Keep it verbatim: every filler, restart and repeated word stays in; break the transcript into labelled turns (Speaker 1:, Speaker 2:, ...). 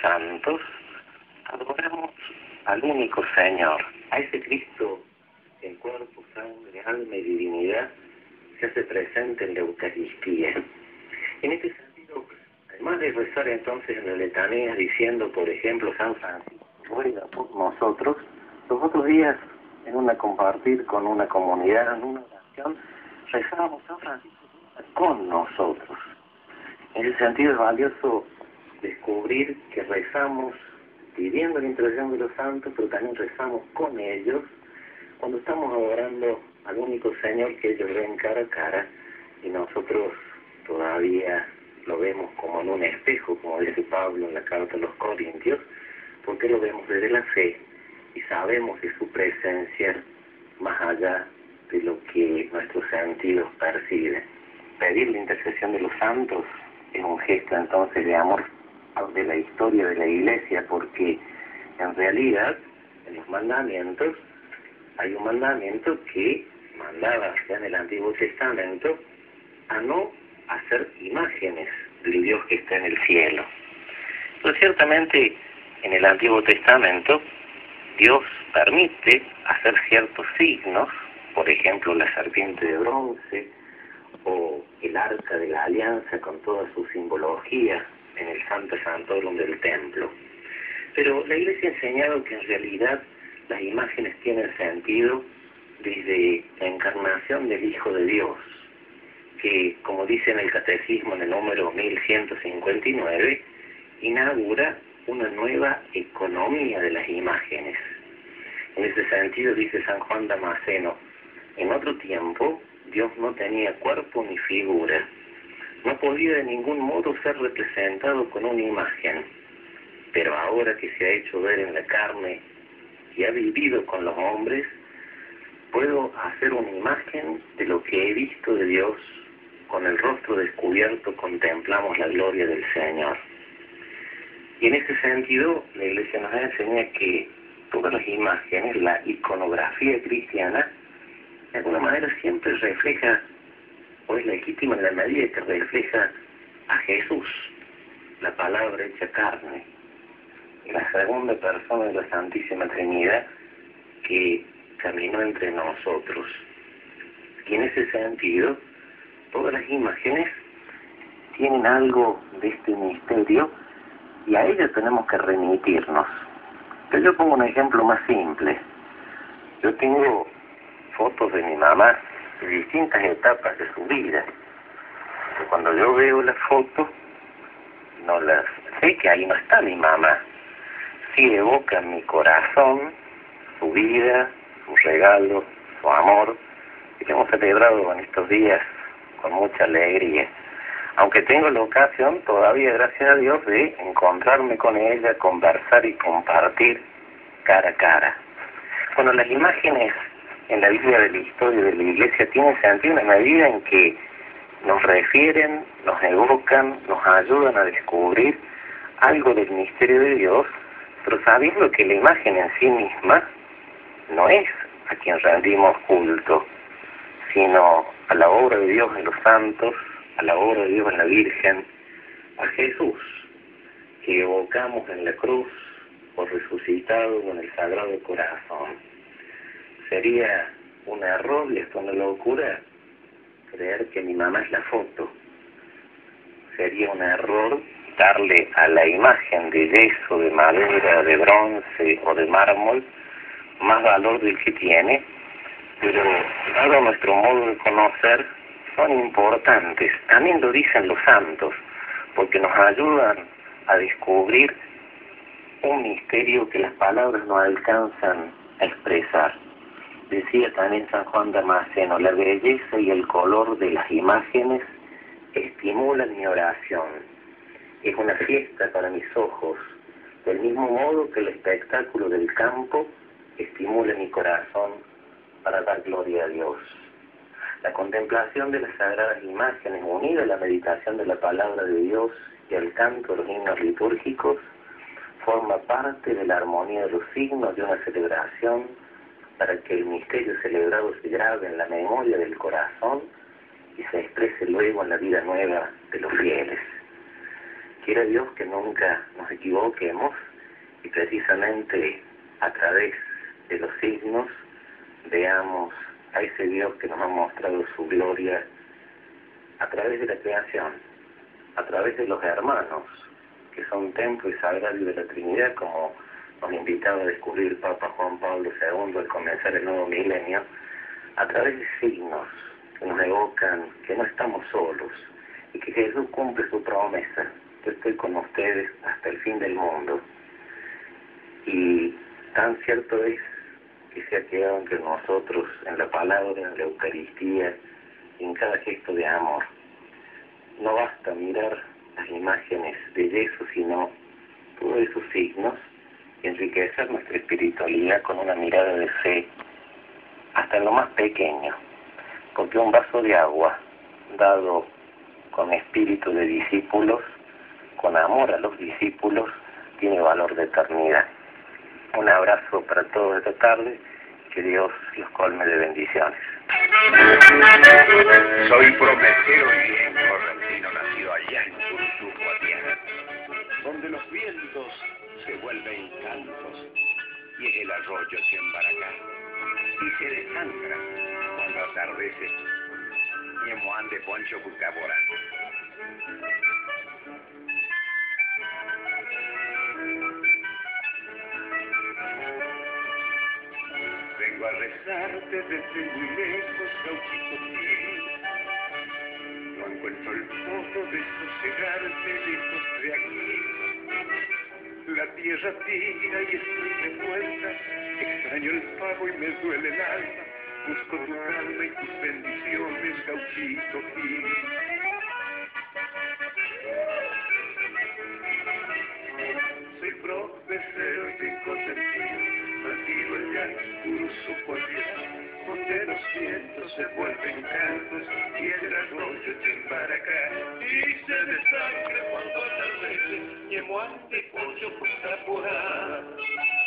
Speaker 1: santos, adoramos al único Señor, a ese Cristo que en cuerpo, sangre, alma y divinidad se hace presente en la Eucaristía. En este sentido, además de rezar entonces en la letanía diciendo, por ejemplo, San Francisco ruega por nosotros, los otros días en una compartir con una comunidad, en una oración, rezábamos San Francisco con nosotros. En ese sentido es valioso descubrir que rezamos pidiendo la intercesión de los santos, pero también rezamos con ellos cuando estamos adorando al único Señor que ellos ven cara a cara y nosotros todavía lo vemos como en un espejo, como dice Pablo en la carta a los Corintios, porque lo vemos desde la fe y sabemos de su presencia más allá de lo que nuestros sentidos perciben. Pedir la intercesión de los santos es un gesto entonces de amor de la historia de la Iglesia, porque en realidad en los mandamientos hay un mandamiento que mandaba ya en el Antiguo Testamento a no hacer imágenes del Dios que está en el cielo. Pero ciertamente en el Antiguo Testamento Dios permite hacer ciertos signos, por ejemplo la serpiente de bronce o el arca de la alianza con toda su simbología en el Santo Santorum del templo. Pero la Iglesia ha enseñado que en realidad las imágenes tienen sentido desde la encarnación del Hijo de Dios, que, como dice en el Catecismo en el número mil ciento cincuenta y nueve, inaugura una nueva economía de las imágenes. En ese sentido dice San Juan Damasceno, en otro tiempo Dios no tenía cuerpo ni figura, no podía de ningún modo ser representado con una imagen, pero ahora que se ha hecho ver en la carne y ha vivido con los hombres, puedo hacer una imagen de lo que he visto de Dios. Con el rostro descubierto contemplamos la gloria del Señor. Y en ese sentido, la Iglesia nos enseña que todas las imágenes, la iconografía cristiana, de alguna manera siempre refleja, o es legítima en la medida que refleja a Jesús, la palabra hecha carne, la segunda persona de la Santísima Trinidad que caminó entre nosotros. Y en ese sentido, todas las imágenes tienen algo de este misterio y a ellas tenemos que remitirnos. Pero yo pongo un ejemplo más simple. Yo tengo fotos de mi mamá de distintas etapas de su vida. Y cuando yo veo las fotos, no las sé que ahí no está mi mamá. Sí evoca en mi corazón su vida, su regalo, su amor, y que hemos celebrado en estos días con mucha alegría. Aunque tengo la ocasión todavía, gracias a Dios, de encontrarme con ella, conversar y compartir cara a cara. Bueno, las imágenes en la vida de la historia de la Iglesia tienen sentido en la medida en que nos refieren, nos evocan, nos ayudan a descubrir algo del misterio de Dios, pero sabiendo que la imagen en sí misma no es a quien rendimos culto, sino a la obra de Dios en los santos, a la obra de Dios en la Virgen, a Jesús, que evocamos en la cruz por resucitado con el Sagrado Corazón. Sería un error y hasta una locura creer que mi mamá es la foto. Sería un error darle a la imagen de yeso, de madera, de bronce o de mármol más valor del que tiene, pero dado nuestro modo de conocer, son importantes. También lo dicen los santos, porque nos ayudan a descubrir un misterio que las palabras no alcanzan a expresar. Decía también San Juan Damasceno, la belleza y el color de las imágenes estimulan mi oración. Es una fiesta para mis ojos, del mismo modo que el espectáculo del campo estimula mi corazón para dar gloria a Dios. La contemplación de las sagradas imágenes, unida a la meditación de la palabra de Dios y al canto de los himnos litúrgicos, forma parte de la armonía de los signos de una celebración para que el misterio celebrado se grabe en la memoria del corazón y se exprese luego en la vida nueva de los fieles. Quiera Dios que nunca nos equivoquemos y precisamente a través de los signos veamos a ese Dios que nos ha mostrado su gloria a través de la creación, a través de los hermanos, que son templo y sagrario de la Trinidad, como nos invitaba a descubrir el Papa Juan Pablo segundo al comenzar el nuevo milenio, a través de signos que nos evocan que no estamos solos y que Jesús cumple su promesa: yo estoy con ustedes hasta el fin del mundo. Y tan cierto es que se ha quedado entre nosotros en la palabra, en la Eucaristía y en cada gesto de amor. No basta mirar las imágenes de Jesús, sino todos esos signos y enriquecer nuestra espiritualidad con una mirada de fe hasta en lo más pequeño, porque un vaso de agua dado con espíritu de discípulos, con amor a los discípulos, tiene valor de eternidad. Un abrazo para todos esta tarde, que Dios los colme de bendiciones.
Speaker 2: Soy promesero y bien correntino, nacido allá en Curuzú, Guatiana, donde los vientos se vuelven cantos y es el arroyo Chembaracá, y se desangra cuando atardece. Ñemoán de Poncho Cucabora. Vengo a rezarte desde muy lejos, gauchito mío. No encuentro el modo de sosegarte lejos de aquí. La tierra tira y estoy de vuelta. Extraño el pago y me duele el alma. Busco tu calma y tus bendiciones, gauchito mío. Soy profesor de consentido, nacido allá en Curuzú, Guatiana, donde los vientos se vuelven cantos y el arroyo Chembaracá, y se desangra cuando atardece, Ñemoán de Poncho Cucapurá.